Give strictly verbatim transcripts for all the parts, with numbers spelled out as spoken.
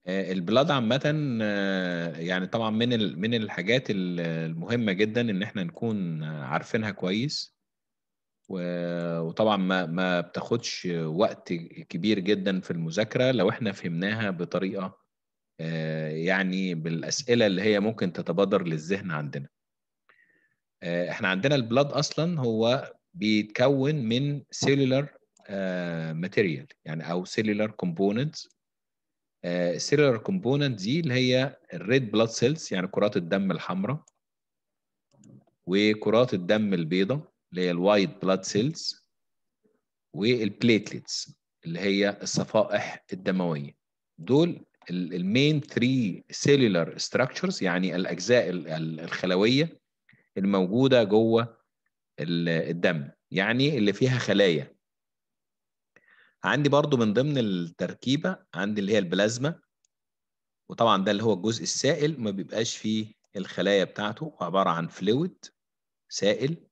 البلاد عامة يعني طبعا من من الحاجات المهمة جدا ان احنا نكون عارفينها كويس، وطبعا ما ما بتاخدش وقت كبير جدا في المذاكرة لو احنا فهمناها بطريقة يعني بالأسئلة اللي هي ممكن تتبادر للذهن عندنا. احنا عندنا البلاد اصلا هو بيتكون من cellular ماتيريال يعني او cellular components. السيلولار كومبوننت دي اللي هي الريد بلاد سيلز يعني كرات الدم الحمراء، وكرات الدم البيضاء اللي هي الوايت بلاد سيلز، والبليتلتس اللي هي الصفائح الدمويه. دول المين ثري سيلولار ستراكشرز يعني الاجزاء الخلويه الموجوده جوه الدم، يعني اللي فيها خلايا. عندي برضو من ضمن التركيبه عندي اللي هي البلازما، وطبعا ده اللي هو الجزء السائل ما بيبقاش فيه الخلايا بتاعته، عبارة عن فلويد سائل،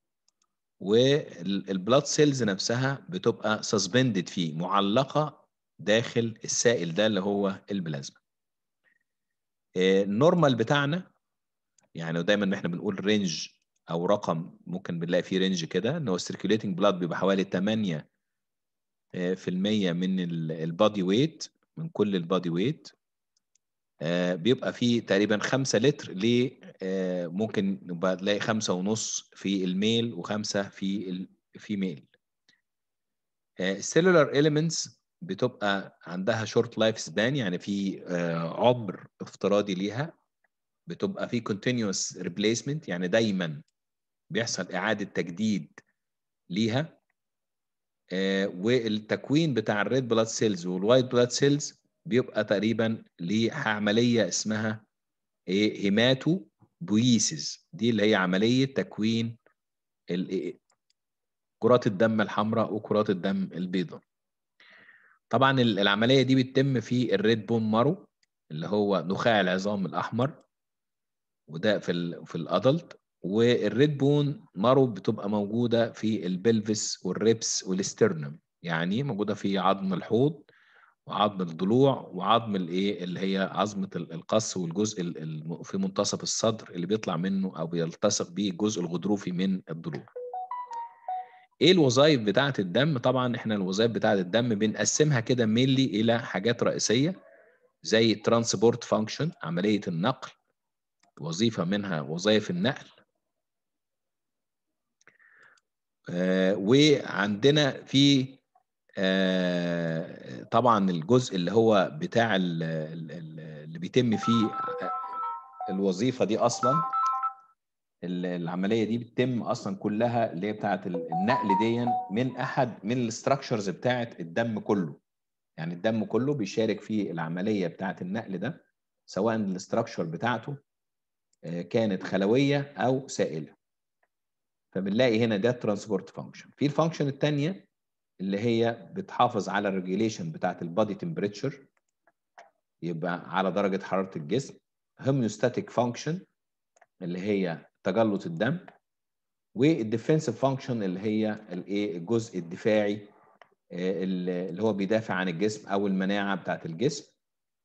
والبلاد سيلز نفسها بتبقى سسبندد فيه معلقة داخل السائل ده اللي هو البلازما. النورمال بتاعنا يعني دايما احنا بنقول رينج او رقم، ممكن بنلاقي فيه رينج كده ان هو السيركيوليتنج بلاد بيبقى حوالي ثمانية في المية من البادي ويت، من كل البادي ويت. آه بيبقى فيه تقريبا خمسة لتر ل آه ممكن نبقى تلاقي خمسة ونص في الميل وخمسة في الفيميل. السيلولار إليمنتس بتبقى عندها شورت لايف سبان، يعني في آه عمر افتراضي ليها، بتبقى في continuous replacement يعني دايما بيحصل إعادة تجديد ليها. آه والتكوين بتاع الريد بلاد سيلز والوايت بلاد سيلز بيبقى تقريبا لعملية اسمها ايه هيماتو بويسيس، دي اللي هي عملية تكوين كرات الدم الحمراء وكرات الدم البيضاء. طبعا العملية دي بتتم في الريد بون مارو اللي هو نخاع العظام الأحمر، وده في ال في الأدلت. والريد بون مارو بتبقى موجودة في البلفس والريبس والاسترنم، يعني موجودة في عظم الحوض وعظم الضلوع وعظم الايه اللي هي عظمه القص، والجزء في منتصف الصدر اللي بيطلع منه او بيلتصق به الجزء الغضروفي من الضلوع. ايه الوظائف بتاعه الدم؟ طبعا احنا الوظائف بتاعه الدم بنقسمها كده مينلي الى حاجات رئيسيه زي ترانسبورت فانكشن عمليه النقل، وظيفه منها وظائف النقل. آه وعندنا في آه طبعا الجزء اللي هو بتاع اللي بيتم فيه الوظيفه دي اصلا، العمليه دي بتتم اصلا كلها اللي هي بتاعه النقل دي من احد من الاستراكشرز بتاعه الدم كله، يعني الدم كله بيشارك في العمليه بتاعه النقل ده، سواء الاستراكشر بتاعته كانت خلويه او سائله. فبنلاقي هنا ده ترانسبورت فانكشن. في الفانكشن الثانيه اللي هي بتحافظ على الريجيليشن بتاعه البادي تمبريتشر، يبقى على درجه حراره الجسم. هوميوستاتيك فانكشن اللي هي تجلط الدم. والديفنسيف فانكشن اللي هي الايه الجزء الدفاعي اللي هو بيدافع عن الجسم او المناعه بتاعت الجسم.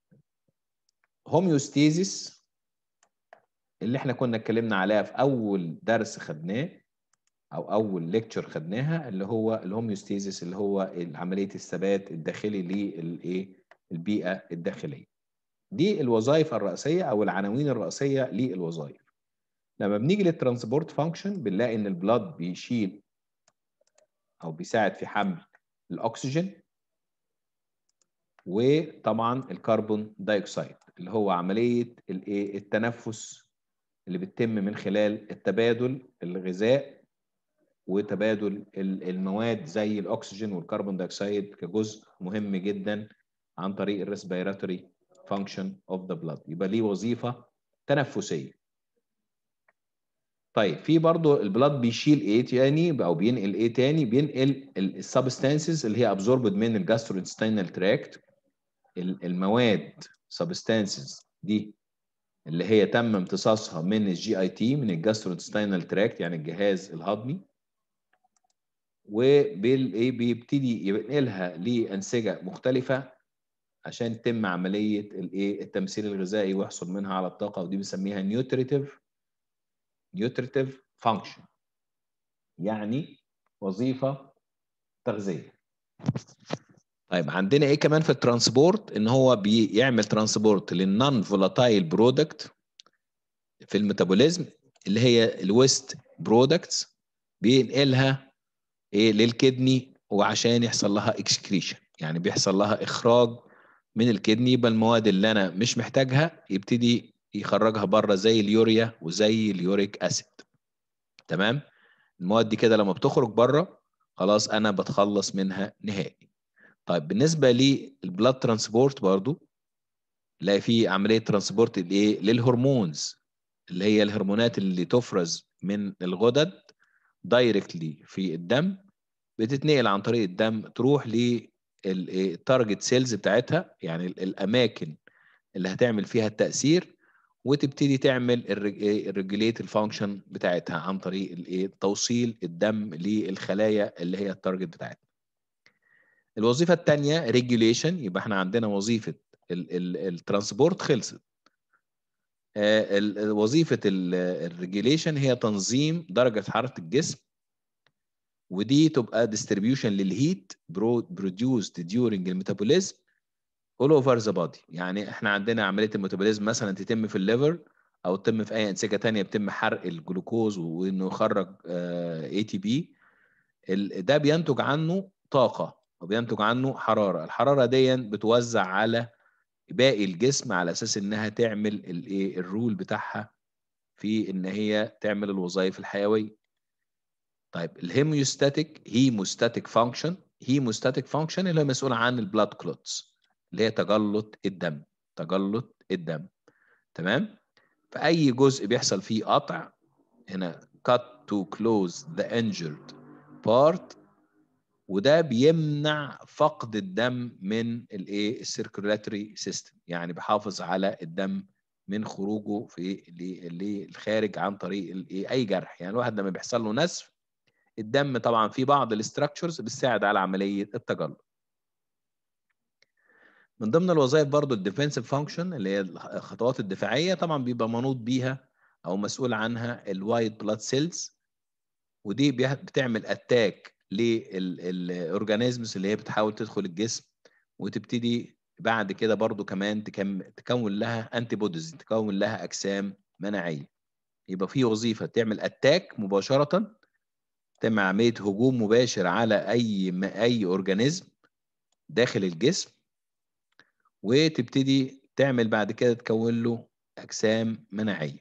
هوميوستيزيس اللي احنا كنا اتكلمنا عليها في اول درس خدناه او اول ليكتشر خدناها، اللي هو الهوميوستيزيس اللي هو عمليه الثبات الداخلي للايه البيئه الداخليه. دي الوظائف الرئيسيه او العناوين الرئيسيه للوظائف. لما بنيجي للترانسبورت فانكشن بنلاقي ان البلاد بيشيل او بيساعد في حمل الاكسجين، وطبعا الكربون دايوكسيد اللي هو عمليه الايه التنفس اللي بتتم من خلال التبادل الغذاء وتبادل المواد زي الاكسجين والكربون دايوكسيد كجزء مهم جدا عن طريق الريسبيراتوري فانكشن اوف ذا بلاد، يبقى ليه وظيفه تنفسيه. طيب في برضو البلاد بيشيل ايه تاني او بينقل ايه تاني؟ بينقل السبستانسز اللي هي ابزوربد من الجاستروانتستينال تراكت، المواد سبستانسز دي اللي هي تم امتصاصها من الجي اي تي من الجاستروانتستينال تراكت يعني الجهاز الهضمي، وبيبتدي ينقلها لانسجه مختلفه عشان تتم عمليه الايه التمثيل الغذائي ويحصل منها على الطاقه، ودي بنسميها نيوتريتيف نيوتريتيف فانكشن، يعني وظيفه تغذيه. طيب عندنا ايه كمان في الترانسبورت؟ ان هو بيعمل ترانسبورت للنون فولاتايل برودكت في الميتابوليزم اللي هي الويست برودكتس، بينقلها ايه للكدني، وعشان يحصل لها اكسكريشن، يعني بيحصل لها اخراج من الكدني، يبقى المواد اللي انا مش محتاجها يبتدي يخرجها بره زي اليوريا وزي اليوريك اسيد. تمام؟ المواد دي كده لما بتخرج بره خلاص انا بتخلص منها نهائي. طيب بالنسبه للبلاد ترانسبورت برضو لا، في عمليه ترانسبورت الايه للهرمونز، اللي هي الهرمونات اللي تفرز من الغدد دايركتلي في الدم، بتتنقل عن طريق الدم تروح للتارجت سيلز بتاعتها، يعني الاماكن اللي هتعمل فيها التاثير، وتبتدي تعمل الريجوليت الفانكشن بتاعتها عن طريق الايه توصيل الدم للخلايا اللي هي التارجت بتاعتها. الوظيفه الثانيه ريجوليشن، يبقى احنا عندنا وظيفه الترانسبورت خلصت. آه وظيفه الريجوليشن هي تنظيم درجه حراره الجسم، ودي تبقى distribution للهيت produced during الميتابوليزم all over the body. يعني احنا عندنا عمليه الميتابوليزم مثلا تتم في الليفر او تتم في اي انسجه ثانيه، بتم حرق الجلوكوز وانه يخرج اي تي بي، ده بينتج عنه طاقه وبينتج عنه حراره. الحراره دي بتوزع على باقي الجسم على اساس انها تعمل الايه الرول بتاعها في ان هي تعمل الوظائف الحيويه. طيب الهيميوستاتيك هيموستاتيك فانكشن، هيموستاتيك فانكشن اللي هو مسؤول عن البلاد كلوتس، اللي هي تجلط الدم، تجلط الدم. تمام؟ فأي جزء بيحصل فيه قطع هنا cut to close the injured part، وده بيمنع فقد الدم من الايه السيركولاتري سيستم، يعني بيحافظ على الدم من خروجه في للخارج عن طريق الايه اي جرح. يعني الواحد لما بيحصل له نزف الدم طبعا في بعض الاستراكشرز بتساعد على عمليه التجلط. من ضمن الوظائف برضو الديفنسيف فانكشن اللي هي الخطوات الدفاعيه، طبعا بيبقى منوط بيها او مسؤول عنها الوايت بلاد سيلز، ودي بتعمل اتاك للاورجانيزمز اللي هي بتحاول تدخل الجسم، وتبتدي بعد كده برضو كمان تكون لها انتي بوديز، تكون لها اجسام مناعيه. يبقى في وظيفه تعمل اتاك مباشره، تعمل عمليه هجوم مباشر على اي اي اورجانيزم داخل الجسم، وتبتدي تعمل بعد كده تكون له اجسام مناعيه.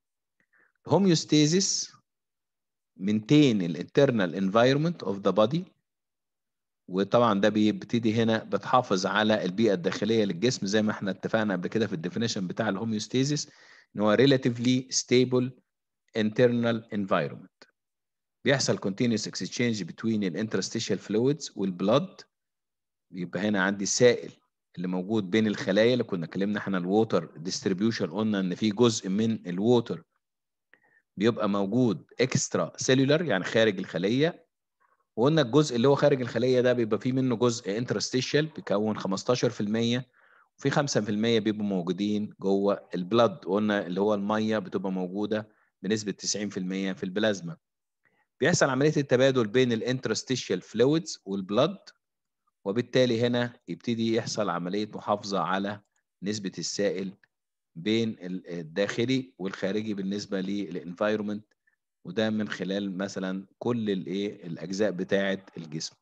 هوميوستاسيس maintain الانترنال environment of the body، وطبعا ده بيبتدي هنا بتحافظ على البيئه الداخليه للجسم زي ما احنا اتفقنا قبل كده في الديفينيشن بتاع الهوميوستاسيس ان هو relatively stable internal environment. بيحصل continuous exchange between الانترستيشال fluids والبلد، يبقى هنا عندي السائل اللي موجود بين الخلايا اللي كنا اتكلمنا احنا الووتر ديستريبيوشن، قلنا ان في جزء من الووتر بيبقى موجود اكسترا سيلولار يعني خارج الخليه، وقلنا الجزء اللي هو خارج الخليه ده بيبقى فيه منه جزء انترستيشال بيكون خمستاشر في المية، وفي خمسة في المية بيبقوا موجودين جوه البلد، قلنا اللي هو الميه بتبقى موجوده بنسبه تسعين في المية في البلازما. بيحصل عمليه التبادل بين الانترستيشال فلويدز والبلد، وبالتالي هنا يبتدي يحصل عمليه محافظه على نسبه السائل بين الداخلي والخارجي بالنسبه للانفايرمنت، وده من خلال مثلا كل الايه الاجزاء بتاعه الجسم.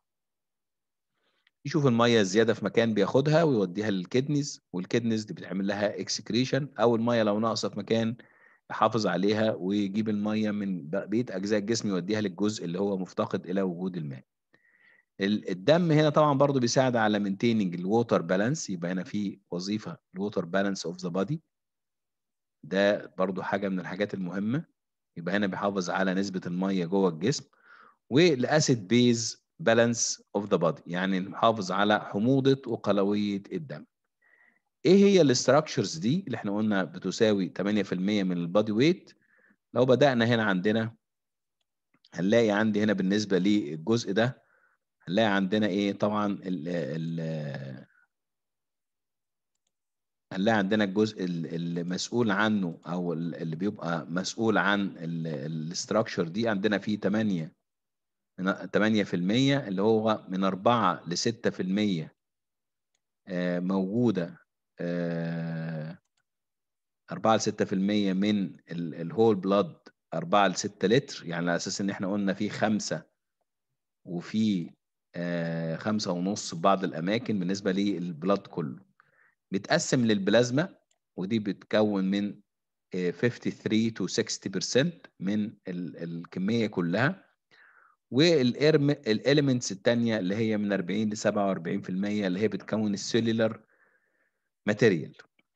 يشوف الميه الزياده في مكان بياخدها ويوديها للكدنيز، والكدنيز دي بتعمل لها اكسكريشن، او الميه لو ناقصه في مكان يحافظ عليها ويجيب الميه من بقيه اجزاء الجسم يوديها للجزء اللي هو مفتقد الى وجود الماء. الدم هنا طبعا برضو بيساعد على مينتيننج الووتر بالانس، يبقى هنا في وظيفه الووتر بالانس اوف ذا بودي، ده برضو حاجه من الحاجات المهمه. يبقى هنا بيحافظ على نسبه الميه جوه الجسم. والاسيد بيز بالانس اوف ذا بودي، يعني محافظ على حموضه وقلويه الدم. ايه هي الاستراكشرز دي اللي احنا قلنا بتساوي ثمانية في المية من البودي ويت؟ لو بدانا هنا عندنا هنلاقي عندي هنا بالنسبه للجزء ده هنلاقي عندنا ايه طبعا ال ال هنلاقي عندنا الجزء اللي مسؤول عنه او اللي بيبقى مسؤول عن الاستراكشر دي عندنا فيه ثمانية من ثمانية في المية اللي هو من أربعة ل ستة في المية موجودة، أربعة ل ستة في المية من الهول بلاد، أربعة ل ستة لتر، يعني على أساس إن إحنا قلنا في خمسة وفي خمسة ونص في بعض الأماكن بالنسبة للبلاد كله. بيتقسم للبلازما ودي بتكون من خمسة وخمسين to ستين بالمية من الكمية كلها، والإليمنتس التانية اللي هي من أربعين ل سبعة وأربعين في المية اللي هي بتكون السيلولار ماتيريال.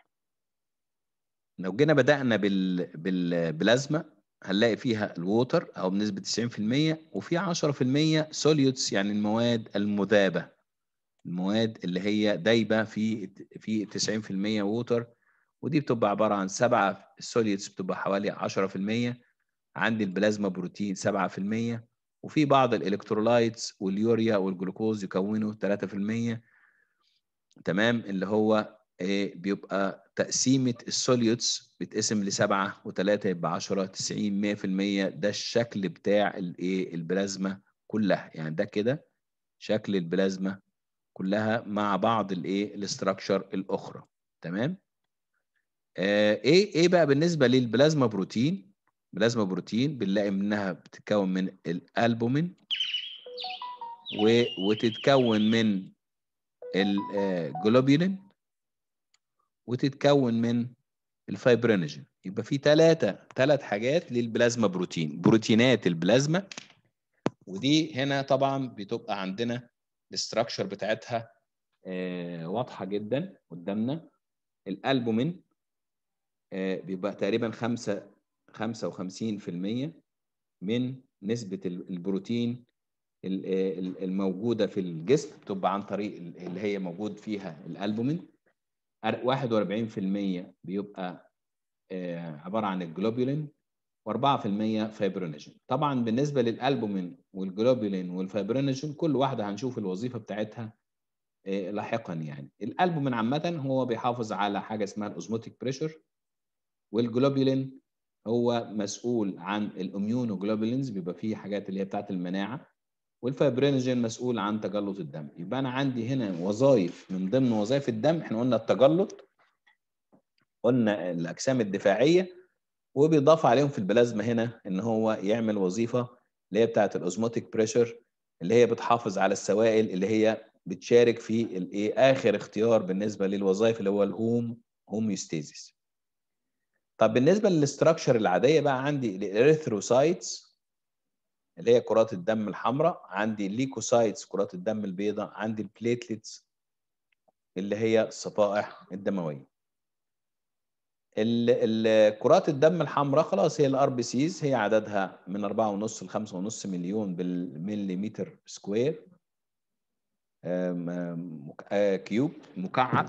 لو جينا بدأنا بال... بالبلازما هنلاقي فيها الووتر أو بنسبة تسعين في المية، وفي عشرة في المية سوليوتس يعني المواد المذابة، المواد اللي هي دايبة في في تسعين في المية ووتر، ودي بتبقى عبارة عن سبعة السوليوتس بتبقى حوالي عشرة في المية، عندي البلازما بروتين سبعة في المية، وفي بعض الإلكترولايتس واليوريا والجلوكوز يكونوا ثلاثة في المية. تمام، اللي هو إيه بيبقى تقسيمة السوليوتس بتقسم لسبعة وثلاثة يبقى عشرة تسعين مية في المية. ده الشكل بتاع الايه البلازما كلها، يعني ده كده شكل البلازما كلها مع بعض الايه الاستراكشر الاخرى. تمام. آه ايه ايه بقى بالنسبه للبلازما بروتين؟ بلازما بروتين بنلاقي منها بتتكون من الالبومين وتتكون من الجلوبولين وتتكون من الفايبرينوجين. يبقى في ثلاثة ثلاث حاجات للبلازما بروتين، بروتينات البلازما، ودي هنا طبعا بتبقى عندنا الاستراكشر بتاعتها آه واضحة جدا قدامنا. الألبومين آه بيبقى تقريبا خمسة خمسة وخمسين في المية من نسبة البروتين الموجودة في الجسم، بتبقى عن طريق اللي هي موجود فيها الألبومين. واحد وأربعين في المية بيبقى عبارة عن الجلوبولين، وأربعة في المية فايبرينوجين. طبعا بالنسبة للألبومين والجلوبولين والفايبرينوجين كل واحدة هنشوف الوظيفة بتاعتها لاحقا. يعني الألبومين عامة هو بيحافظ على حاجة اسمها الأوزموتيك بريشر، والجلوبولين هو مسؤول عن الاميونوجلوبولينز، بيبقى فيه حاجات اللي هي بتاعت المناعة، والفايبرينوجين مسؤول عن تجلط الدم. يبقى أنا عندي هنا وظائف من ضمن وظائف الدم. احنا قلنا التجلط، قلنا الأجسام الدفاعية، وبيضاف عليهم في البلازما هنا ان هو يعمل وظيفه اللي هي بتاعه الاوزموتيك بريشر، اللي هي بتحافظ على السوائل اللي هي بتشارك في الايه اخر اختيار بالنسبه للوظائف اللي هو الهوم هوميوستاسيس. طب بالنسبه للاستراكشر العاديه بقى عندي الاريثروسايتس اللي هي كرات الدم الحمراء، عندي الليكوسايتس كرات الدم البيضاء، عندي البليتلتس اللي هي الصفائح الدمويه. الكرات الدم الحمراء خلاص هي الار بي سيز، هي عددها من أربعة ونص ل خمسة ونص مليون بالمليمتر سكوير كيوب مكعب.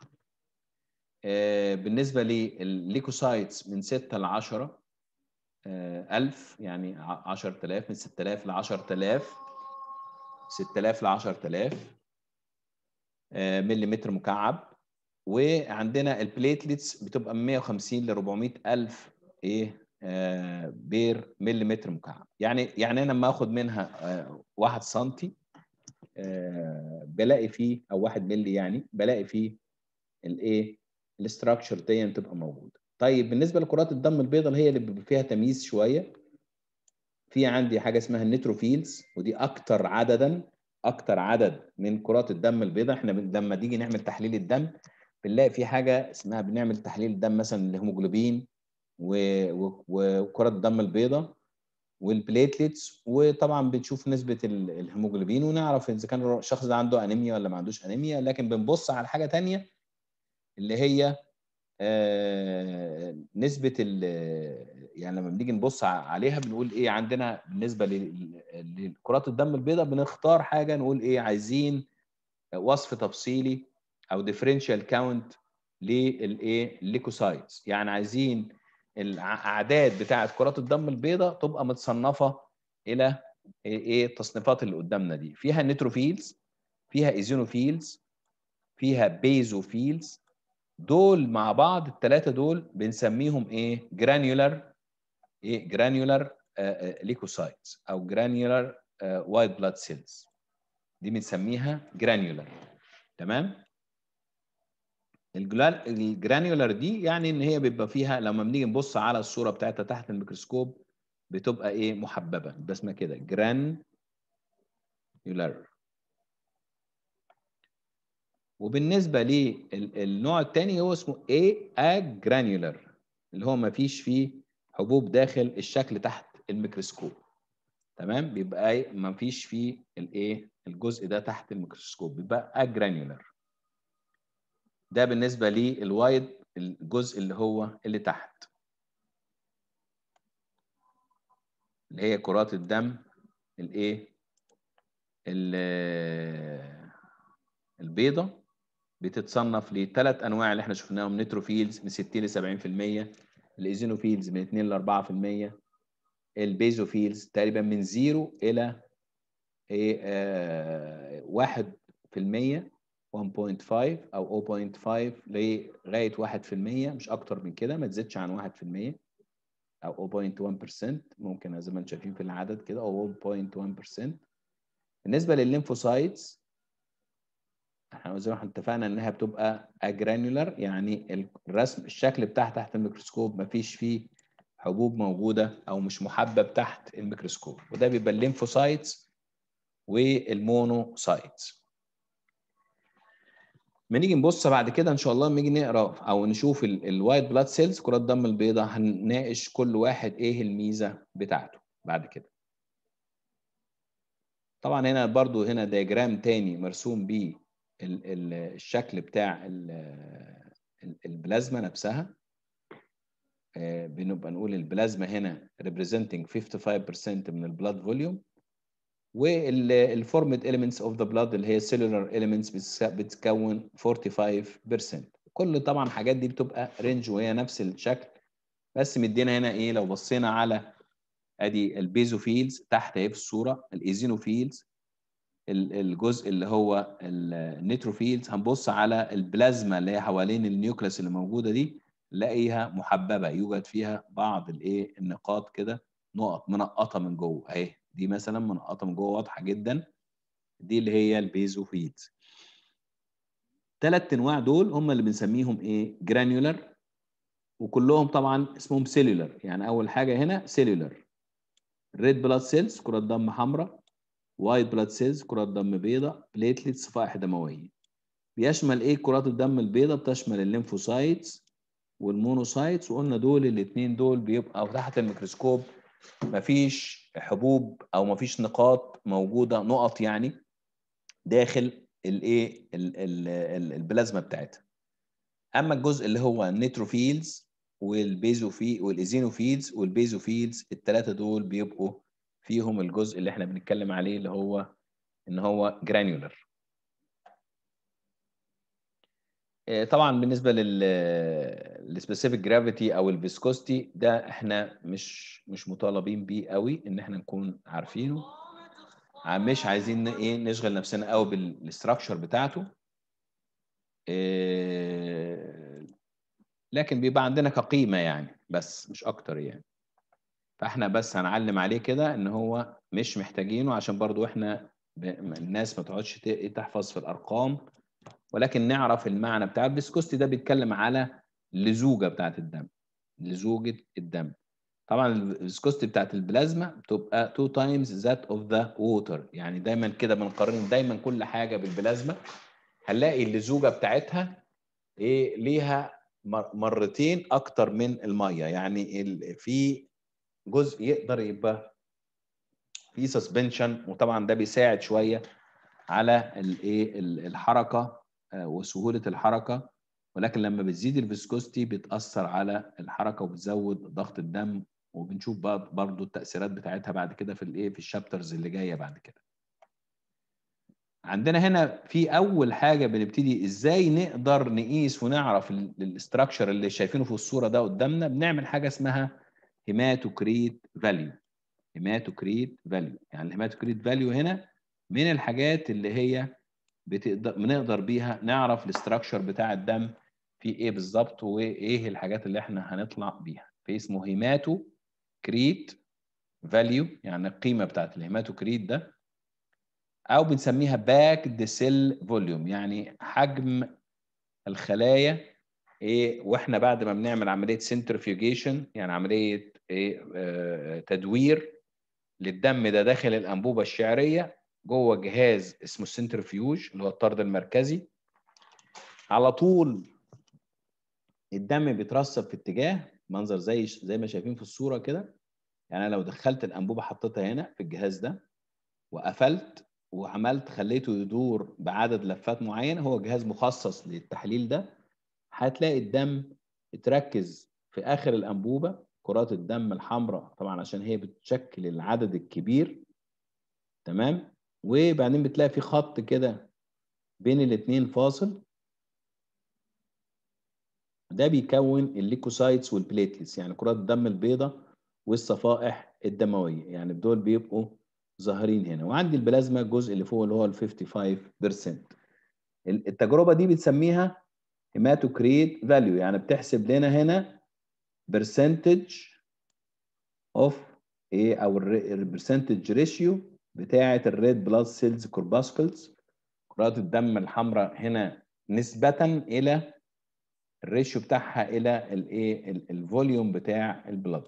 بالنسبه للليكوسايتس من ستة ل عشرة ألف، يعني عشرة آلاف، من ستة آلاف ل عشرة آلاف، ستة آلاف ل عشرة آلاف مليمتر مكعب. وعندنا البليتلتس بتبقى من مية وخمسين ل أربعمية ألف ايه آه بير مليمتر مكعب. يعني يعني انا لما اخد منها آه واحد سنتي آه بلاقي فيه، او واحد ملي يعني بلاقي فيه الايه الاستراكشر دي بتبقى موجوده. طيب بالنسبه لكرات الدم البيضاء اللي هي اللي بيبقى فيها تمييز شويه، في عندي حاجه اسمها النيتروفيلز، ودي اكتر عددا اكتر عدد من كرات الدم البيضاء. احنا لما نيجي نعمل تحليل الدم بنلاقي في حاجه اسمها بنعمل تحليل الدم مثلا الهيموجلوبين وكرات الدم البيضاء والبليتلتس، وطبعا بنشوف نسبه الهيموجلوبين ونعرف اذا كان الشخص ده عنده انيميا ولا ما عندوش انيميا. لكن بنبص على حاجه ثانيه اللي هي آه نسبه ال يعني لما بنيجي نبص عليها بنقول ايه عندنا بالنسبه لكرات الدم البيضاء، بنختار حاجه نقول ايه عايزين وصف تفصيلي او ديفرنشال كاونت للايه الليكوسايتس، يعني عايزين الاعداد بتاعه كرات الدم البيضاء تبقى متصنفه الى ايه التصنيفات اللي قدامنا دي. فيها نيتروفيلز، فيها ايزينوفيلز، فيها بيزوفيلز، دول مع بعض الثلاثه دول بنسميهم ايه؟ جرانيولار ايه؟ جرانيولار ليكوسايتس او جرانيولار وايت بلاد سيلز. دي بنسميها جرانيولار. تمام؟ الجرانيولار دي يعني ان هي بيبقى فيها لما بنيجي نبص على الصوره بتاعتها تحت الميكروسكوب بتبقى ايه؟ محببه، بس اسمها كده جرانيولار. وبالنسبه للنوع الثاني هو اسمه ايه؟ اجرانيولار، اللي هو ما فيش فيه حبوب داخل الشكل تحت الميكروسكوب. تمام؟ بيبقى ما فيش فيه الايه؟ الجزء ده تحت الميكروسكوب بيبقى اجرانيولار. ده بالنسبه للوايد، الجزء اللي هو اللي تحت، اللي هي كرات الدم الايه؟ البيضة. بتتصنف لثلاث انواع اللي احنا شفناهم: نيتروفيلز من ستين ل سبعين في المية، الايزينوفيلز من اتنين ل اربعة في المية، البيزوفيلز تقريبا من صفر الى ايه آه واحد في المية، واحد فاصلة خمسة او صفر فاصلة خمسة لغايه واحد في المية، مش اكتر من كده، ما تزيدش عن واحد في المية او صفر فاصلة واحد بالمية. ممكن زي ما انتم شايفين في العدد كده او صفر فاصلة واحد بالمية. بالنسبه للليمفوسايتس احنا زي ما احنا اتفقنا انها بتبقى اجرانيولار، يعني الرسم الشكل بتاعها تحت الميكروسكوب ما فيش فيه حبوب موجوده او مش محبب تحت الميكروسكوب، وده بيبقى الليمفوسايتس والمونوسايتس. بنيجي نبص بعد كده ان شاء الله لما نيجي نقرا او نشوف الوايت بلاد سيلز كرات الدم البيضاء، هنناقش كل واحد ايه الميزه بتاعته بعد كده. طبعا هنا برضو هنا دياجرام تاني مرسوم بيه الشكل بتاع البلازما نفسها. بنبقى نقول البلازما هنا representing خمسة وخمسين بالمية من البلاد فوليوم، والفورمد elements of the blood اللي هي cellular elements بتكون خمسة وأربعين بالمية. كل طبعا الحاجات دي بتبقى رينج وهي نفس الشكل، بس مدينا هنا ايه؟ لو بصينا على ادي البيزوفيلز تحت اهي في الصوره، الايزينوفيلز، الجزء اللي هو النيتروفيلز، هنبص على البلازما اللي هي حوالين النيوكليس اللي موجوده دي، نلاقيها محببه، يوجد فيها بعض الايه؟ النقاط كده، نقط منقطه من جوه اهي، دي مثلا منقطه من جوه واضحه جدا، دي اللي هي البيزوفيلز. ثلاث انواع دول هم اللي بنسميهم ايه؟ جرانيولار، وكلهم طبعا اسمهم سيلولر. يعني اول حاجه هنا سيلولر، ريد بلاد سيلز كرات دم حمراء، وايت بلاد سيلز كرات دم بيضاء، بليتلتس صفائح دمويه. بيشمل ايه كرات الدم البيضاء؟ بتشمل الليمفوسايتس والمونوسايتس، وقلنا دول الاثنين دول بيبقى تحت الميكروسكوب مفيش حبوب او مفيش نقاط موجوده، نقط يعني داخل الايه؟ البلازما بتاعتها. اما الجزء اللي هو النيتروفيلز والبيزوفي والايزينوفيلز والبيزوفيلز، الثلاثه دول بيبقوا فيهم الجزء اللي احنا بنتكلم عليه اللي هو ان هو جرانيولر. طبعا بالنسبه للسبيسيفيك جرافيتي او الفيسكوستي ده احنا مش مش مطالبين بيه قوي ان احنا نكون عارفينه، مش عايزين ايه نشغل نفسنا قوي بالاستراكشر بتاعته، لكن بيبقى عندنا كقيمه يعني، بس مش اكتر يعني. فاحنا بس هنعلم عليه كده ان هو مش محتاجينه، عشان برضو احنا الناس ما تقعدش تحفظ في الارقام، ولكن نعرف المعنى بتاع الفيسكوستي. ده بيتكلم على اللزوجه بتاعت الدم، لزوجه الدم. طبعا الفيسكوستي بتاعت البلازما بتبقى two times that of the water، يعني دايما كده بنقارن دايما كل حاجه بالبلازما، هنلاقي اللزوجه بتاعتها ايه؟ ليها مرتين اكتر من الميه، يعني في جزء يقدر يبقى في سسبنشن، وطبعا ده بيساعد شويه على الايه؟ الحركه وسهوله الحركه، ولكن لما بتزيد الفيسكوستي بتاثر على الحركه وبتزود ضغط الدم، وبنشوف برضو التاثيرات بتاعتها بعد كده في الايه؟ في الشابترز اللي جايه بعد كده. عندنا هنا في اول حاجه بنبتدي ازاي نقدر نقيس ونعرف الاستراكشر اللي شايفينه في الصوره ده قدامنا. بنعمل حاجه اسمها هيماتوكريت فاليو. هيماتوكريت فاليو يعني الهيماتوكريت فاليو هنا من الحاجات اللي هي بتقدر بنقدر بيها نعرف الاستراكشر بتاع الدم في ايه بالظبط وايه الحاجات اللي احنا هنطلع بيها. في اسمه هيماتوكريت فاليو، يعني القيمه بتاعت الهيماتوكريت ده، او بنسميها باكد سيل فوليوم، يعني حجم الخلايا ايه واحنا بعد ما بنعمل عمليه سنترفيوجيشن، يعني عمليه ايه آه تدوير للدم ده داخل الانبوبه الشعريه جوه جهاز اسمه السنترفيوج اللي هو الطرد المركزي. على طول الدم بيترسب في اتجاه منظر زي زي ما شايفين في الصوره كده. يعني انا لو دخلت الانبوبه حطيتها هنا في الجهاز ده وقفلت وعملت خليته يدور بعدد لفات معين، هو جهاز مخصص للتحليل ده، هتلاقي الدم اتركز في اخر الانبوبه، كرات الدم الحمراء طبعا عشان هي بتشكل العدد الكبير، تمام. وبعدين بتلاقي في خط كده بين الاثنين فاصل، ده بيكون الليكوسايتس والبليتلتس، يعني كرات الدم البيضاء والصفائح الدمويه، يعني دول بيبقوا ظاهرين هنا. وعندي البلازما الجزء اللي فوق اللي هو ال خمسة وخمسين بالمية. التجربه دي بنسميها هيماتوكريت فاليو، يعني بتحسب لنا هنا برسنتج اوف ايه او البرسنتج ريشيو بتاعه الريد بلاد سيلز كورباسكلز، كرات الدم الحمراء هنا نسبه الى الريشيو بتاعها الى الايه الفوليوم بتاع البلاد.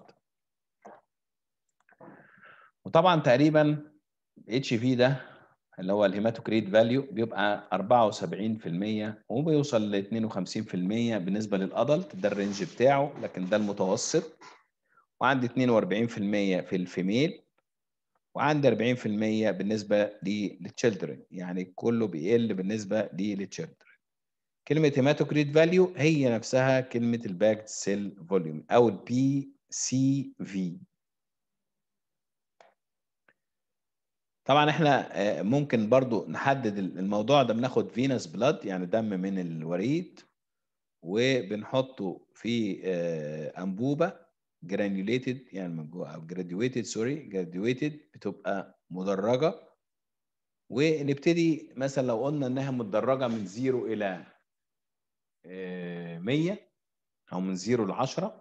وطبعا تقريبا اتش في ده اللي هو الهيماتوكريت فاليو بيبقى أربعة وسبعين بالمية وبيوصل ل اثنين وخمسين بالمية بالنسبه للادلت، ده الرينج بتاعه، لكن ده المتوسط. وعندي اثنين وأربعين بالمية في الفيميل، وعندي أربعين بالمية بالنسبه للتشيلدرن، يعني كله بيقل بالنسبه للتشيلدرن. كلمه هيماتوكريت فاليو هي نفسها كلمه الباكد سيل فوليوم او البي سي في. طبعا احنا ممكن برضو نحدد الموضوع ده، بناخد فينس بلاد يعني دم من الوريد وبنحطه في انبوبه جرانيوليتد يعني من جوه، او جراديويتد سوري جراديويتد بتبقى مدرجه. ونبتدي مثلا لو قلنا انها متدرجه من صفر الى مية او من صفر ل عشرة،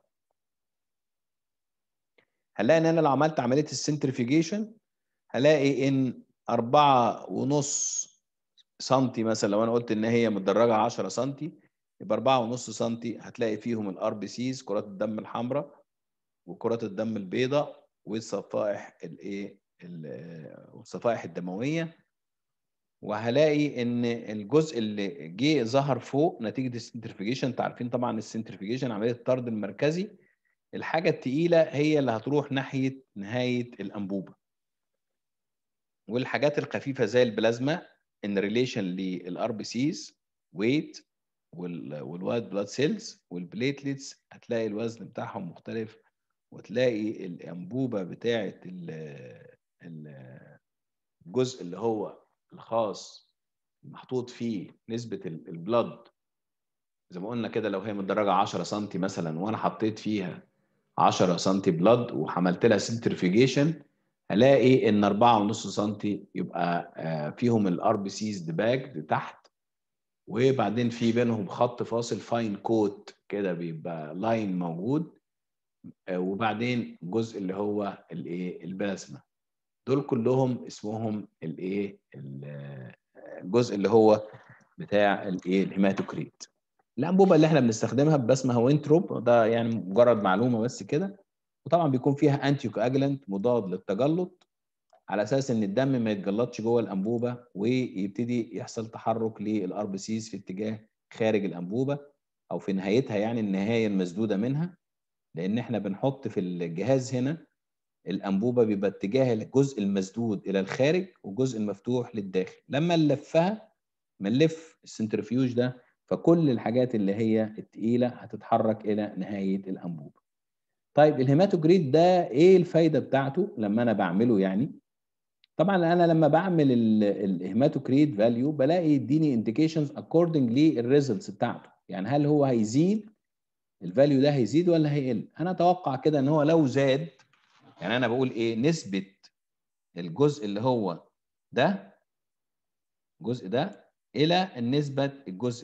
هنلاقي ان انا لو عملت عمليه السنترفيجيشن هلاقي ان أربعة ونص سنتي، مثلا لو انا قلت ان هي متدرجه عشرة سنتي، يبقى أربعة ونص سنتي هتلاقي فيهم الار بي سيز كرات الدم الحمراء وكرات الدم البيضاء والصفائح الايه والصفائح الدمويه. وهلاقي ان الجزء اللي جه ظهر فوق نتيجه السنترفيجيشن، انتوا عارفين طبعا السنترفيجيشن عمليه الطرد المركزي، الحاجه الثقيله هي اللي هتروح ناحيه نهايه الانبوبه، والحاجات الخفيفه زي البلازما ان ريليشن للار بي سيز ويت والوايت بلاد سيلز والبليتلتس، هتلاقي الوزن بتاعهم مختلف، وتلاقي الانبوبه بتاعه الجزء اللي هو الخاص محطوط فيه نسبه البلد زي ما قلنا كده، لو هي متدرجه عشرة سم مثلا وانا حطيت فيها عشرة سم بلد وعملت لها سنترفيجيشن، هلاقي ان أربعة ونص سم يبقى فيهم الار بي سيز دباج تحت، وبعدين في بينهم خط فاصل فاين كوت كده بيبقى لاين موجود، وبعدين الجزء اللي هو الايه البلازما. دول كلهم اسمهم الايه الجزء اللي هو بتاع الايه الهيماتوكريت. الانبوبه اللي احنا بنستخدمها باسمها وينتروب، ده يعني مجرد معلومه بس كده. وطبعا بيكون فيها انتي كواجلانت مضاد للتجلط، على اساس ان الدم ما يتجلطش جوه الانبوبه ويبتدي يحصل تحرك للار بي سيز في اتجاه خارج الانبوبه او في نهايتها، يعني النهايه المسدوده منها. لان احنا بنحط في الجهاز هنا الانبوبه بيبقى اتجاه الجزء المسدود الى الخارج والجزء المفتوح للداخل. لما نلفها بنلف السنترفيوج ده، فكل الحاجات اللي هي الثقيله هتتحرك الى نهايه الانبوبه. طيب الهيماتوكريت ده ايه الفايده بتاعته لما انا بعمله؟ يعني طبعا انا لما بعمل الهيماتوكريت فاليو بلاقي يديني انديكيشنز اكوردنج للريزلتس بتاعته، يعني هل هو هيزيد الفاليو ده هيزيد ولا هيقل. انا اتوقع كده ان هو لو زاد، يعني انا بقول ايه نسبه الجزء اللي هو ده الجزء ده الى النسبه الجزء ده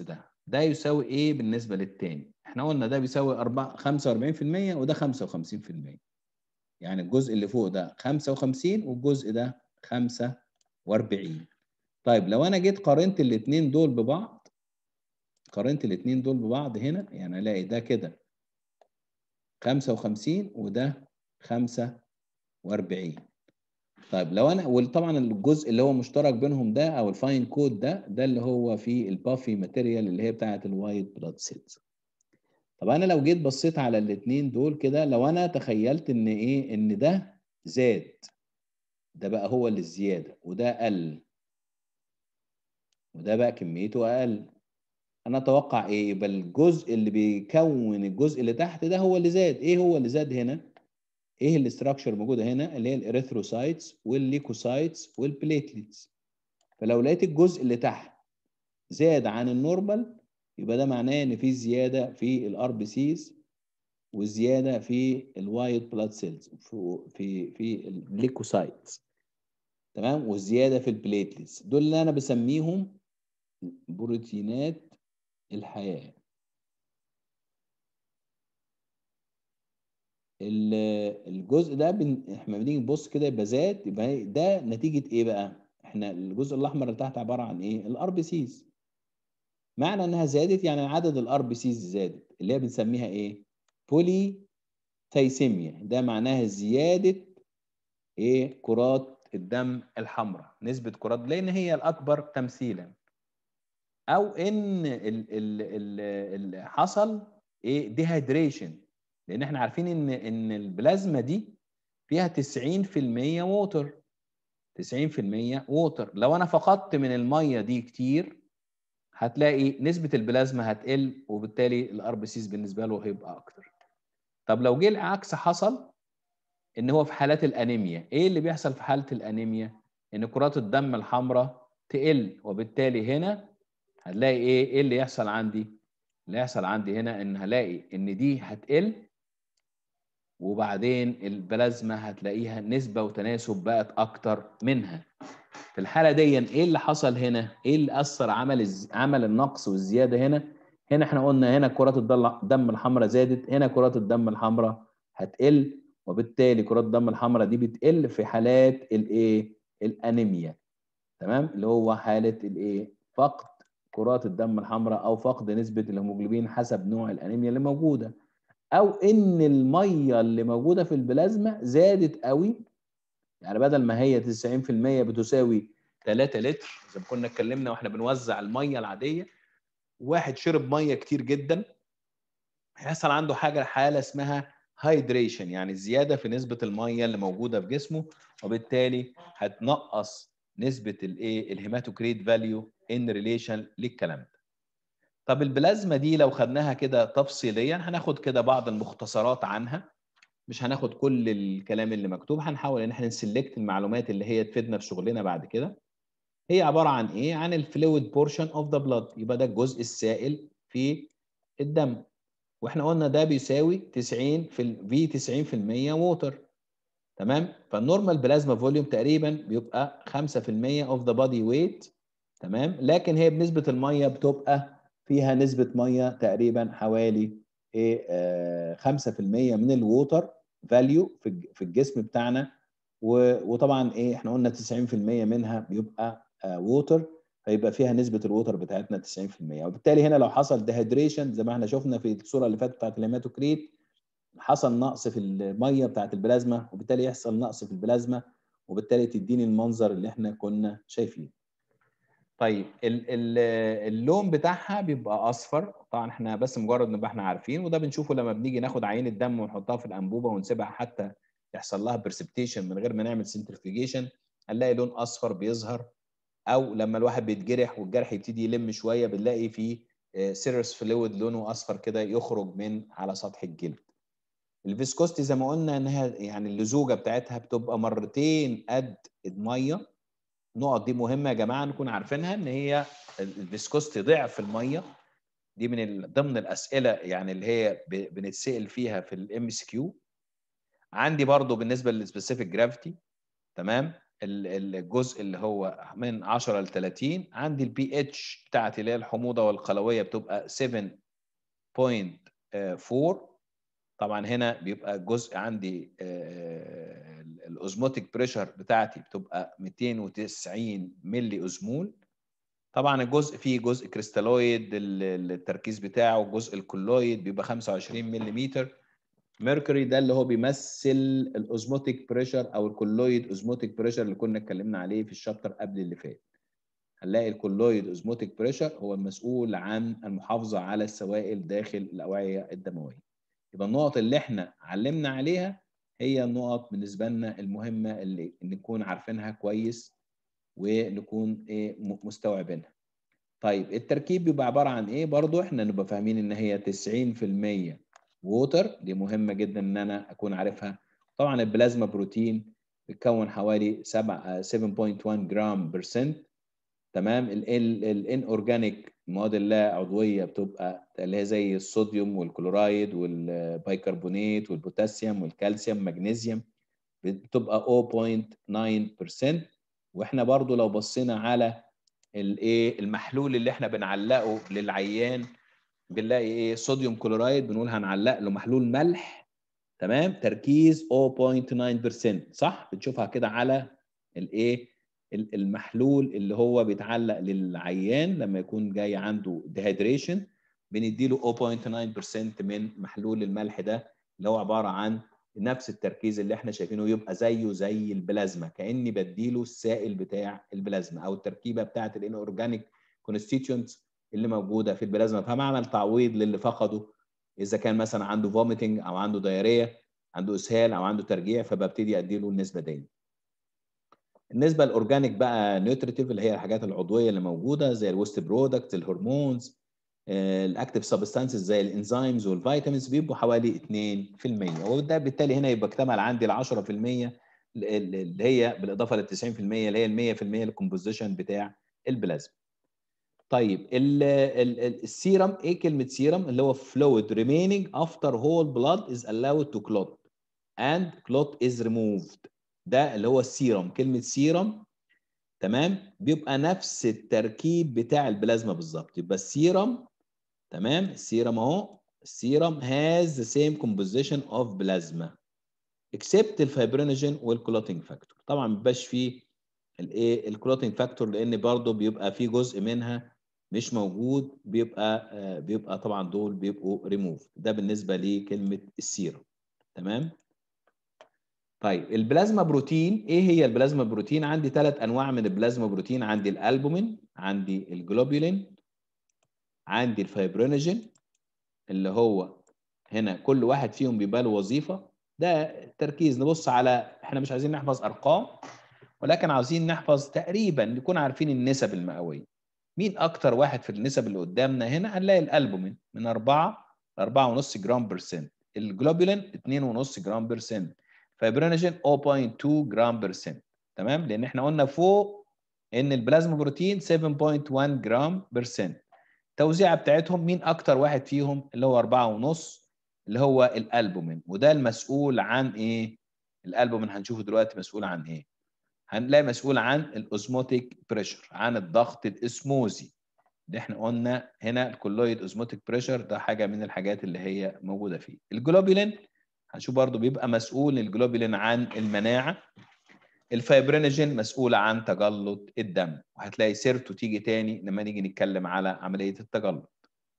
ده يساوي ايه بالنسبه للتاني؟ احنا قلنا ده بيساوي خمسة وأربعين في المية وده خمسة وخمسين في المية. يعني الجزء اللي فوق ده خمسة وخمسين والجزء ده خمسة وأربعين. طيب لو انا جيت قارنت الاثنين دول ببعض، قارنت الاثنين دول ببعض هنا، يعني الاقي ده كده خمسة وخمسين وده خمسة وأربعين. طيب لو انا، وطبعا الجزء اللي هو مشترك بينهم ده او الفاين كود ده ده اللي هو في البافي ماتيريال اللي هي بتاعه الوايت بلاد سيلز. طب انا لو جيت بصيت على الاثنين دول كده، لو انا تخيلت ان ايه، ان ده زاد، ده بقى هو اللي الزياده وده قل، وده بقى كميته اقل، انا اتوقع ايه؟ يبقى الجزء اللي بيكون الجزء اللي تحت ده هو اللي زاد. ايه هو اللي زاد هنا؟ ايه الاستراكشر موجوده هنا؟ اللي هي الاريثروسايتس والليكوسايتس والبليتليتس. فلو لقيت الجزء اللي تحت زاد عن النورمال، يبقى ده معناه ان في زياده في الار بي سيز وزياده في الوايت بلاد سيلز في في في الليكوسايتس، تمام، وزياده في البليتليتس. دول اللي انا بسميهم بروتينات الحياه. الجزء ده بن... احنا بنيجي نبص كده يبقى زاد، يبقى ده نتيجه ايه بقى؟ احنا الجزء الاحمر اللي تحت عباره عن ايه؟ الار بي سيز. معنى انها زادت يعني عدد الار بي سيز زادت، اللي هي بنسميها ايه؟ بولي ثايسيميا. ده معناها زياده ايه؟ كرات الدم الحمراء، نسبه كرات، لان هي الاكبر تمثيلا. او ان ال ال ال ال حصل ايه؟ ديهايدريشن، لان احنا عارفين ان ان البلازما دي فيها تسعين في المية ووتر، تسعين في المية ووتر. لو انا فقدت من الميه دي كتير، هتلاقي نسبه البلازما هتقل، وبالتالي الار بي سيز بالنسبه له هيبقى اكتر. طب لو جه العكس حصل، ان هو في حالات الانيميا، ايه اللي بيحصل في حاله الانيميا؟ ان كرات الدم الحمراء تقل، وبالتالي هنا هتلاقي ايه؟ ايه اللي يحصل عندي؟ اللي يحصل عندي هنا ان هلاقي ان دي هتقل، وبعدين البلازما هتلاقيها نسبة وتناسب بقت أكتر منها. في الحالة دي إيه اللي حصل هنا؟ إيه اللي أثر عمل الز... عمل النقص والزيادة هنا؟ هنا إحنا قلنا هنا كرات الدم الحمراء زادت، هنا كرات الدم الحمراء هتقل، وبالتالي كرات الدم الحمراء دي بتقل في حالات الإيه؟ الأنيميا، تمام؟ اللي هو حالة الإيه؟ فقد كرات الدم الحمراء أو فقد نسبة الهيموجلوبين حسب نوع الأنيميا اللي موجودة. او ان الميه اللي موجوده في البلازما زادت قوي، يعني بدل ما هي تسعين في المية بتساوي ثلاثة لتر زي ما كنا اتكلمنا واحنا بنوزع الميه العاديه، واحد شرب ميه كتير جدا، هيحصل عنده حاجه، حاله اسمها هايدريشن، يعني زياده في نسبه الميه اللي موجوده في جسمه، وبالتالي هتنقص نسبه الايه؟ الهيماتوكريت فاليو ان ريليشن للكلام ده. طب البلازما دي لو خدناها كده تفصيليا، هناخد كده بعض المختصرات عنها، مش هناخد كل الكلام اللي مكتوب، هنحاول ان احنا نسلكت المعلومات اللي هي تفيدنا في شغلنا بعد كده. هي عباره عن ايه؟ عن الفلويد بورشن اوف ذا بلاد، يبقى ده الجزء السائل في الدم، واحنا قلنا ده بيساوي تسعين في في تسعين في المية ووتر، تمام؟ فالنورمال بلازما فوليوم تقريبا بيبقى خمسة في المية اوف ذا بادي ويت، تمام؟ لكن هي بنسبه الميه بتبقى فيها نسبه ميه تقريبا حوالي ايه؟ آه خمسة في المية من الووتر فاليو في في الجسم بتاعنا، وطبعا ايه؟ احنا قلنا تسعين في المية منها بيبقى آه ووتر، فيبقى فيها نسبه الووتر بتاعتنا تسعين في المية، وبالتالي هنا لو حصل ديهيدريشن زي ما احنا شفنا في الصوره اللي فاتت بتاعت الهيماتوكريت، حصل نقص في الميه بتاعت البلازما، وبالتالي يحصل نقص في البلازما، وبالتالي تديني المنظر اللي احنا كنا شايفينه. طيب ال ال اللون بتاعها بيبقى اصفر، طبعا احنا بس مجرد نبقى احنا عارفين، وده بنشوفه لما بنيجي ناخد عينه دم ونحطها في الانبوبه ونسيبها حتى يحصل لها برسبتيشن من غير ما نعمل سنترفيجيشن، هنلاقي لون اصفر بيظهر. او لما الواحد بيتجرح والجرح يبتدي يلم شويه، بنلاقي فيه سيرس فلويد لونه اصفر كده يخرج من على سطح الجلد. الفيسكوستي زي ما قلنا انها يعني اللزوجه بتاعتها بتبقى مرتين قد الميه. النقط دي مهمه يا جماعه نكون عارفينها، ان هي الفيسكوستي ضعف الميه. دي من ضمن الاسئله يعني اللي هي بنتسال فيها في الام اس كيو. عندي برضو بالنسبه للسبيسيفيك جرافيتي، تمام؟ الجزء اللي هو من عشرة ل ثلاثين، عندي البي اتش بتاعتي اللي هي الحموضه والقلويه بتبقى سبعة فاصلة أربعة. طبعا هنا بيبقى الجزء عندي الاوزموتيك بريشر بتاعتي بتبقى مئتين وتسعين ملي اوزمول. طبعا الجزء فيه جزء كريستالويد التركيز بتاعه، الجزء الكولويد بيبقى خمسة وعشرين ملم ميركوري، ده اللي هو بيمثل الاوزموتيك بريشر او الكولويد اوزموتيك بريشر اللي كنا اتكلمنا عليه في الشابتر قبل اللي فات. هنلاقي الكولويد اوزموتيك بريشر هو المسؤول عن المحافظه على السوائل داخل الاوعيه الدمويه. يبقى النقط اللي احنا علمنا عليها هي النقط بالنسبه لنا المهمه اللي نكون عارفينها كويس ونكون ايه مستوعبينها. طيب التركيب بيبقى عباره عن ايه؟ برضو احنا نبقى فاهمين ان هي تسعين في المية ووتر، دي مهمه جدا ان انا اكون عارفها. طبعا البلازما بروتين بتكون حوالي سبعة فاصلة واحد جرام برسنت. تمام. الان اورجانيك المواد اللا عضويه بتبقى اللي هي زي الصوديوم والكلورايد والبيكربونات والبوتاسيوم والكالسيوم مغنيسيوم بتبقى صفر فاصلة تسعة بالمية. واحنا برضو لو بصينا على الايه المحلول اللي احنا بنعلقه للعيان بنلاقي ايه صوديوم كلورايد بنقول هنعلق له محلول ملح. تمام. تركيز صفر فاصلة تسعة بالمية صح. بتشوفها كده على الايه المحلول اللي هو بيتعلق للعيان لما يكون جاي عنده ديهيدريشن، بنديله صفر فاصلة تسعة بالمية من محلول الملح ده اللي هو عباره عن نفس التركيز اللي احنا شايفينه، يبقى زيه زي البلازما، كاني بديله السائل بتاع البلازما او التركيبه بتاعه الان اورجانيك كونستيتيوينتس اللي موجوده في البلازما. فمعمل تعويض للي فقده اذا كان مثلا عنده فوميتنج او عنده دايريه، عنده اسهال او عنده ترجيع، فببتدي اديله النسبه دي. النسبه الاورجانيك بقى نيوتريتيف اللي هي الحاجات العضويه اللي موجوده زي الويست برودكت الهرمونز الاكتيف سبستانسز زي الانزيمز والفيتامينز بيبقوا حوالي اتنين في المية. وده بالتالي هنا يبقى اكتمل عندي ال عشرة في المية اللي هي بالاضافه لل تسعين في المية اللي هي ال مية في المية الكومبوزيشن بتاع البلازما. طيب ال ال السيرم، ايه كلمه سيرم؟ اللي هو fluid remaining after whole blood is allowed to clot and clot is removed. ده اللي هو السيرم. كلمه سيرم تمام بيبقى نفس التركيب بتاع البلازما بالظبط. يبقى السيرم تمام السيرم اهو السيرم has the same composition of plasma except الفايبرينوجين والكلوتينج فاكتور. طبعا ما بيبقاش فيه الايه الكلوتينج فاكتور لان برضه بيبقى فيه جزء منها مش موجود، بيبقى آه بيبقى طبعا دول بيبقوا ريموف. ده بالنسبه لكلمه السيرم. تمام. طيب البلازما بروتين، ايه هي البلازما بروتين؟ عندي ثلاث انواع من البلازما بروتين، عندي الالبومين، عندي الجلوبولين، عندي الفايبرينوجين اللي هو هنا كل واحد فيهم بيبقى له وظيفه. ده تركيز. نبص على احنا مش عايزين نحفظ ارقام ولكن عاوزين نحفظ تقريبا نكون عارفين النسب المئويه. مين اكتر واحد في النسب اللي قدامنا؟ هنا هنلاقي الالبومين من أربعة ل أربعة ونص جرام برسنت، الجلوبولين اتنين ونص جرام برسنت، فايبرينوجين صفر فاصلة اتنين جرام برسنت. تمام. لان احنا قلنا فوق ان البلازما بروتين سبعة فاصلة واحد جرام برسنت. التوزيعه بتاعتهم مين اكتر واحد فيهم؟ اللي هو أربعة ونص اللي هو الالبومين، وده المسؤول عن ايه؟ الالبومين هنشوفه دلوقتي مسؤول عن ايه. هنلاقي مسؤول عن الاوزموتيك بريشر، عن الضغط الاسموزي. ده احنا قلنا هنا الكولويد اوزموتيك بريشر ده حاجه من الحاجات اللي هي موجوده فيه. الجلوبولين هنشوف برضو بيبقى مسؤول الجلوبولين عن المناعه. الفايبرينوجين مسؤول عن تجلط الدم، وهتلاقي سيرته تيجي تاني لما نيجي نتكلم على عمليه التجلط.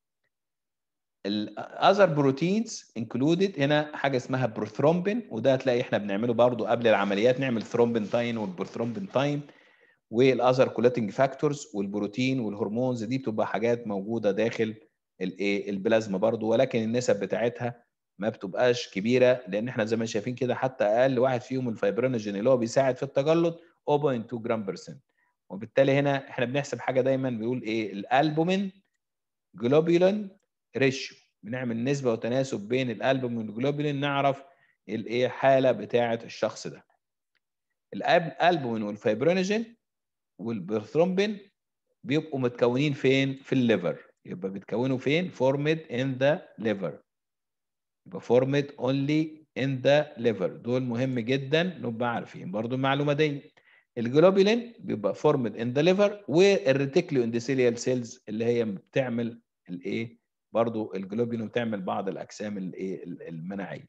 الاذر بروتينز انكلودد هنا حاجه اسمها بروثرومبين، وده هتلاقي احنا بنعمله برضو قبل العمليات، نعمل ثرومبين تاين والبروثرومبين تايم. والاذر كولاتنج فاكتورز والبروتين والهرمونز دي بتبقى حاجات موجوده داخل الايه البلازما برضو، ولكن النسب بتاعتها ما بتبقاش كبيره لان احنا زي ما شايفين كده حتى اقل واحد فيهم الفايبرينوجين اللي هو بيساعد في التجلط صفر فاصلة اتنين جرام برسنت. وبالتالي هنا احنا بنحسب حاجه دايما بيقول ايه الالبومين جلوبولين ريشيو، بنعمل نسبه وتناسب بين الالبومين والجلوبولين نعرف الايه حاله بتاعه الشخص ده. الالبومين والفايبرينوجين والبروثرومبين بيبقوا متكونين فين؟ في الليفر. يبقى بيتكونوا فين؟ formed in the liver. يبقى formed only in the liver. دول مهم جدا نبقى عارفين برضو المعلومه دي. الجلوبولين بيبقى فورمد ان ذا ليفر، والريتيكولو اندوثيليال سيلز اللي هي بتعمل الايه برضو الجلوبولين بتعمل بعض الاجسام الايه المناعيه.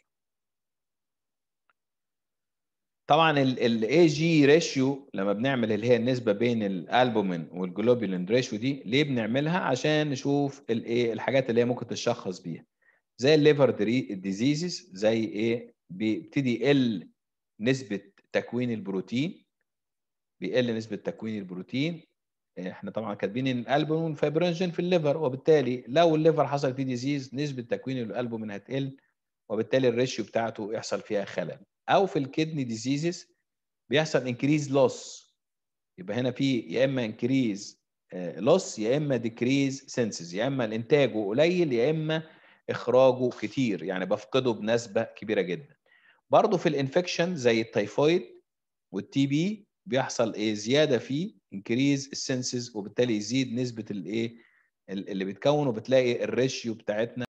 طبعا الاي جي ريشيو لما بنعمل اللي هي النسبه بين الالبومين والجلوبولين ريشيو دي، ليه بنعملها؟ عشان نشوف الايه الحاجات اللي هي ممكن تشخص بيها، زي الليفر ديزيزز، زي ايه بيبتدي يقل نسبه تكوين البروتين، بيقل نسبه تكوين البروتين. احنا طبعا كاتبين ان الالبومين فايبرينوجين في الليفر، وبالتالي لو الليفر حصل فيه ديزيز نسبه تكوين الالبومين هتقل، وبالتالي الريشيو بتاعته يحصل فيها خلل. او في الكدني ديزيزز بيحصل انكريز لوس، يبقى هنا في يا اما انكريز لوس يا اما ديكريز سنسز، يا اما انتاجه قليل يا اما اخراجه كتير، يعني بفقده بنسبه كبيره جدا. برضه في الانفكشن زي التيفويد والتي بي بيحصل ايه زياده في انكريز السنسز، وبالتالي يزيد نسبه الايه اللي بتكون، وبتلاقي الريشيو بتاعتنا